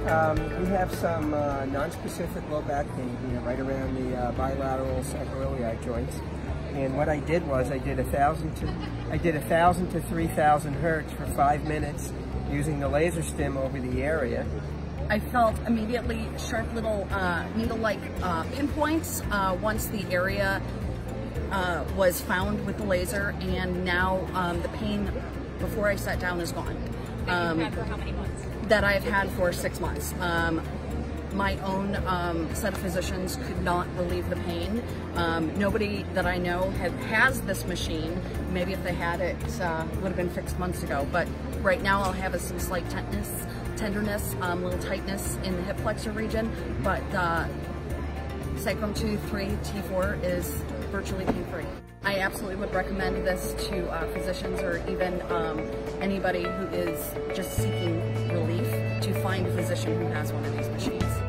We have some non-specific low back pain here, right around the bilateral sacroiliac joints. And what I did was I did 1,000 to 3,000 hertz for 5 minutes using the LaserStim over the area. I felt immediately sharp little needle-like pinpoints once the area was found with the laser, and now the pain before I sat down is gone. That you've had for how many months? That I've had for 6 months. My own set of physicians could not relieve the pain. Nobody that I know has this machine. Maybe if they had it, would have been fixed months ago. But right now I'll have some slight tenderness, little tightness in the hip flexor region. But sacrum 2, 3, T4 is virtually pain-free. I absolutely would recommend this to physicians or even anybody who is just seeking relief to find a physician who has one of these machines.